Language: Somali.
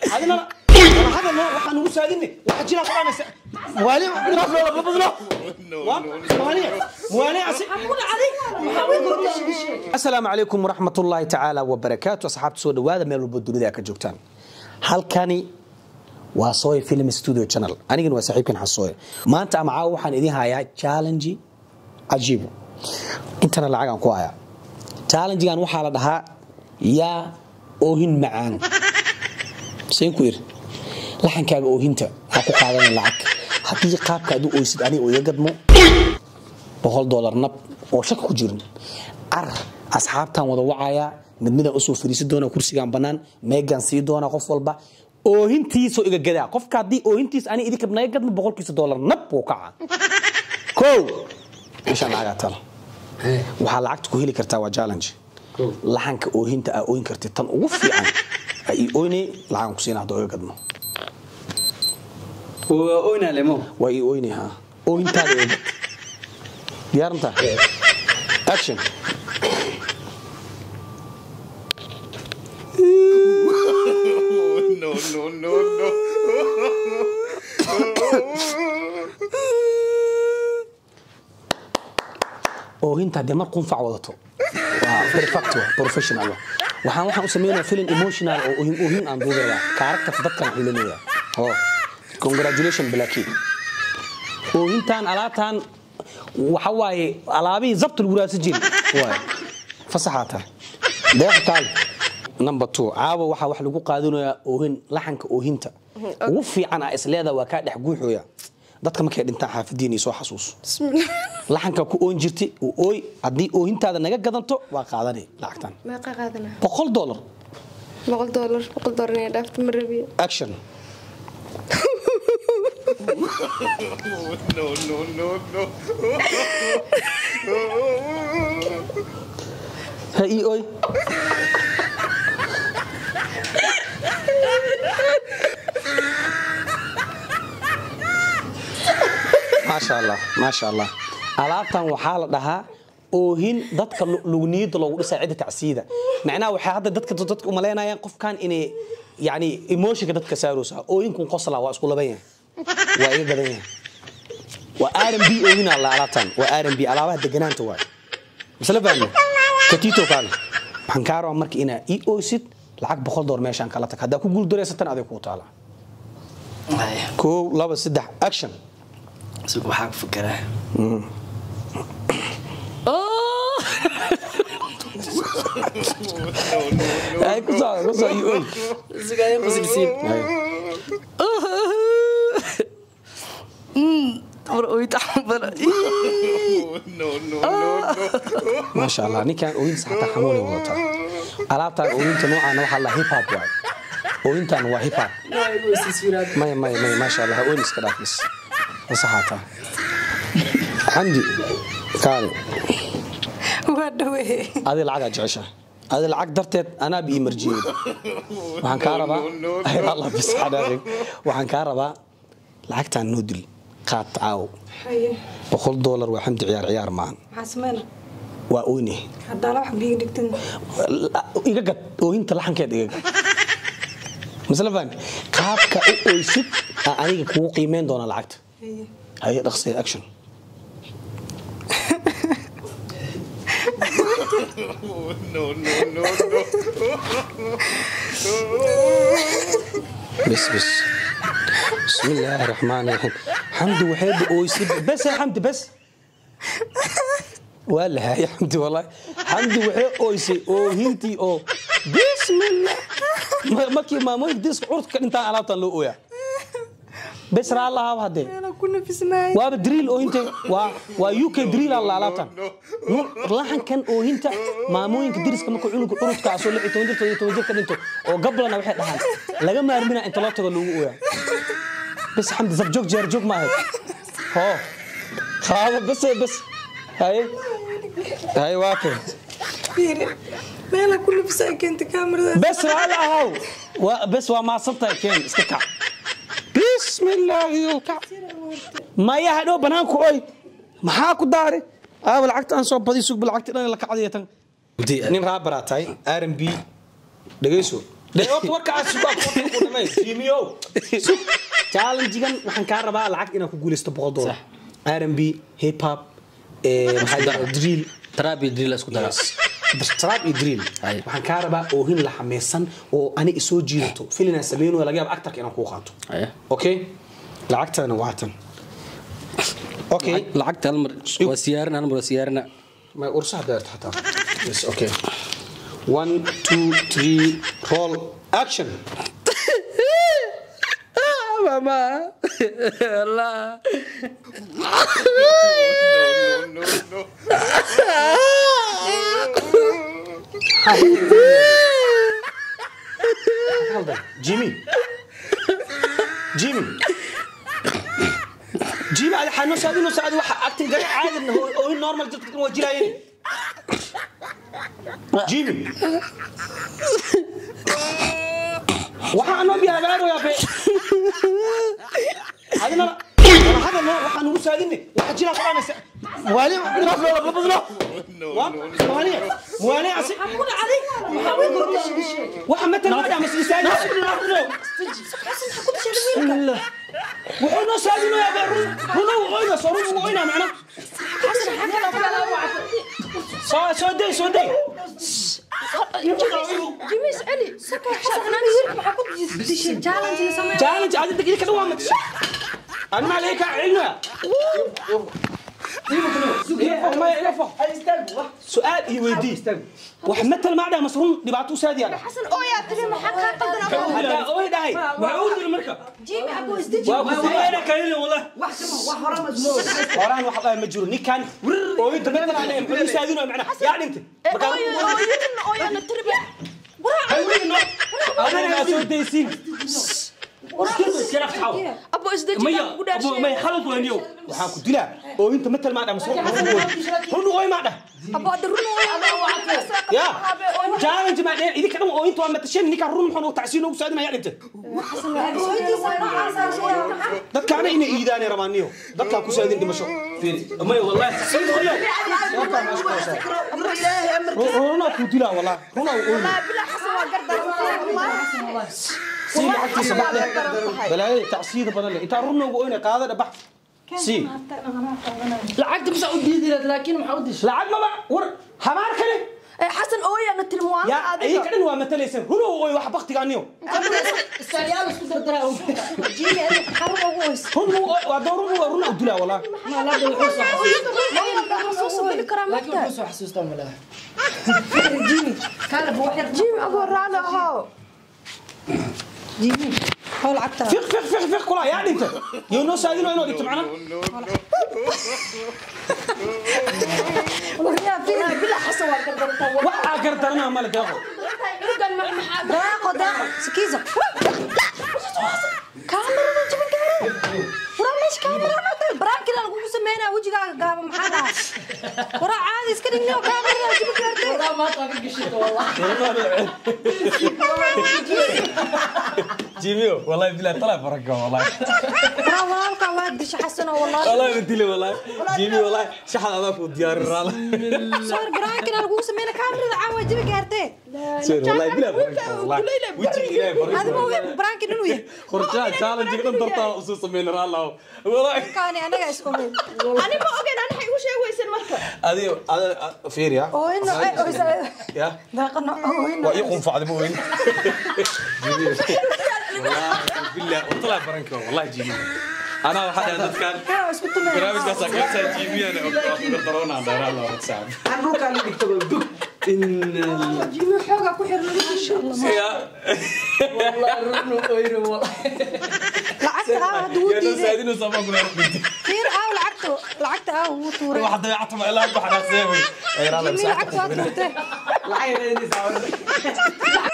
هذا هذا ما وحنا نساعدني وحجينا قرامه موالي نروح له بدله موالي السلام عليكم ورحمة الله تعالى وبركاته أصحاب سود وهذا ميل البدونية كجوكتان هل كاني وصوي فيلم ستوديو channel أنا جن وصاحبكن حصوي ما أنت معاه وحن إذا هاي challenge عجيب أنت أنا لعجان قوايا challenge كان وحالة ده يا أوهن معان سينكوير لحن كاga oohinta ha ku qaadan lacag hadii qaabka aad u ooysid ani oo yagadmo $100 nab oo shak ku jirin asxaabtan wada wacaya midmida u soo fariisi doona kursigan banaan meegan sii doona qof walba oohintiiso iga gadaa qofka hadii oohintiis ani idinka nagadmo $100 nab oo kaca ko insha Allah tan waxa lacagta ku heli kartaa waa challenge lahanka oohinta aa ooyin kartid tan ugu fiican ay ooyni lacag ku siinaa doo yagadmo وأوينا لمو وأويني ها أوين تاني ديارنتا أكشن no أوين تاني ما قوم فعوضته perfecto professional waxaan u sameeynaa film emotional oo oohin aan duubaya character dadkan xilinaya congratulations Blacky oohintan alaatan waxa waaye alaabii zabt lagu raasajin waa fasaxata deeqtaal number 2 caawa waxa wax lagu qaadanayaa oohin laxanka oohinta ugu fiican ah isleeda waa ka dhex guuxooya dadka markay dhintaan xaafadiina soo xasuus bismillah laxanka ku oon jirtay oo ooy hadii oohintaada naga gadanto waa qaadanay lacagtan ما قاعدنا $100 $100 إني دافت مربي action no هاي اوي ما شاء الله alaabtan waxa la dhahaa oohin dadka lugniyada loogu dhisay cid tacsiida macnaha waxa hadda dadka u maleynayaan qofkan inay yani emotionka dadka saaroosa oohinkun qosla waa isku laban yahay waa iga gadan yahay waa R&B oohin alla alaabtan waa R&B alaabaha deganaanta waa misla baan katito kan waxaan ka raaw markii ina oosid lacag $100 meeshan kala tag hada ku guul dareysatan adeeg ku taala ko 2 3 action سوق حق فكره هاي كوسا يقول زغايه مسكسين تمر تعبر no ما شاء الله ني كان اوين صحته حمولي وتا alaabta ooyinta noocan waxa la hip hop waay ooyintan waa hip hop ما شاء الله ooyin iska dhaafis صحته عندي كان ودوي هذه العقد جعشة هذه العقد درتت أنا بإمرجية وحن كهربا أي والله بس حداك وحن كهربا العقد عن نودل قات عاو $100 وحمد عيار معن حسمنا وأوني هذا راح بيدكتن إيجاد وأنت لحن كده إيجاد مثلا فان قاب كأويسيت أنا كوو قيمين دون العقد هاي رخصة أكشن no بسم الله الرحمن الرحيم حمد وحيد اويسيد بس يا حمد بس ولا يا حمد والله حمد وحيد اويسي او هنتي او بسم الله ما يديس عرضك انت على لو اويا بس را الله هذا أنا كنا في سماي وابدريل او انت ويوكي دريل الله على لحن كان او انت مامooyinka diriska markuu cunug urudka soo lixi 10 jirka dhinto oo gablana waxay dhahaan laga maarmina inta loo tago lagu ooyaa bas xamdi zab joog jeer joog ma ahayd ho qaado bas hay waafir مالا كنا في ساي كنت كاميرا بس هذا هو بس وما صرت كان اسكك بسم الله يوكا ما يهدو بنانكو اوي maxaa ku daare lacagta aan soo badi suuq lacagta dhan la kacdiyatan nin raabaraatay R&B dhageyso دلوقتي وركع السباق وركع جيميو challenge-gan waxaan ka rabaa lacag inaan ku guuleysto $100 صح. R&B hip hop maxay dhahay drill trap iyo drill isku dara trap iyo drill Ay. waxaan ka rabaa oohin la xameysan oo ani isoo jiidato filina sameeyno laga yaab actor inaan ku qaato Ay. okay lacagtana waa tan okay lacagta hal mar waa siyaarina hal mar waa siyaarina ما أرصح دارت حتى yes okay 1 2 3 roll action ماما لا No, no. جيمي جيمي جيمي على حنو ساعدين وساعد واحد اكتنج عادي انه هو نورمال جد هو جلاين جيمي waxaan oo biyaagaaro yaa be adina hada ma waxaan ugu saadinay waxa jira quraanaysa wali raflo la badlo wali asi حقول عليك محاول waxa mata ma dhaama siisay وحنا سادينو يا be هنا وقينا صاروخ وقينا معنا حسن حكى لو كلا سودي جيمي اسألي سكر حسن أنا ويرك محكوت ديشين challenge اللي سماه challenge عاد انت كده وامت انا ما عليك علنا سؤال يودي وحمدت المعدة مسرون دبعتو سادي انا حسن يا ترى ما حكى قدنا هذا اوي داي وعود المركب جيمي أبو استجي وانا كاين والله وران واحد مجرور ني كان اوي دمنا عليهم كل يساعدونا معنا يعني انت أويا نتربي انا سوديسين أبو استجي ما خلط وينيو waxaan ku dilaa oo inta metal maada masoo hunu way maada أبو أدرونه يا challenge ما idinka dhan oo inta ma tashan ninka run maxuu tacsiin ugu saadina yaa dhinta dadka ana inay iidaanay rabaaniyo dadka ku saadin dhimasho fiiri ma wallahi runa ku dilaa wallahi runa بلا حسن وقدر سي لعبتي صباحدة بلاي تعصيد بدل انت رنا وقوينا قاعده دبح سي لعقت بس أودي لكن ما حودش لعب ما ور حمار كله حسن أويا نتلموان يا اي كدن waa matalaysan huno way wax baqti gaaniyo استريال اسكو دردرا جيمي أنا حرم أويس huno waa doorun waa runa udila wala ما لا دو حسن خصوصا بالكرامات لكن حسن حسوسته ولا جيمي كان ابو واحد جيمي أبو رانا هاو جيمي هاو العكتر فيق كلا يا انت يونو سايدين انو ديت معنا والله فينا بلا حسن وقدر waxa gardarna ma la deeqo داقو سكيزة كاميرا جيبن كاميرا ورا مش كاميرا برام كده نقول سمينا وجهك قاب محادا ورا عادي اسكدني كاميرا جيبن كاميرا ما طاق قشيت والله جيميو والله بلا طلع فرقه والله ورا والله واد حسنه والله بديله والله جيمي والله شحن هذاك وديار الراله صور برام كده نقول سمينا كاميرا عاود جيبن كارتي سير والله بلا فرقه والله وجهي الى فرقه هذا مو برام كده نويه خرجان challenge كده درتا خصوصا من راله والله كان انا اسكو أنا ما أوجد أنا حيوش ويسن مركب هذه فير يا او انه يا داقنا او انه ويقوم فعل بوين والله بالله وطلع فرنكو والله جيبي انا واحد هذا كان اسكو تمام برامج كاسا كان جيبي انا قدرونا عند الله صعب anuu kale dhigto dug in جيمي حوقه ku xirna ان شاء الله يا والله رنو وير والله لعقت هادو يا ديده سيدنا صباح كنا رحمتي كثير لعقت هو طوري واحد يعطم الى واحد حسابي اي جيمي لعقت هو طورته lacag inay saawan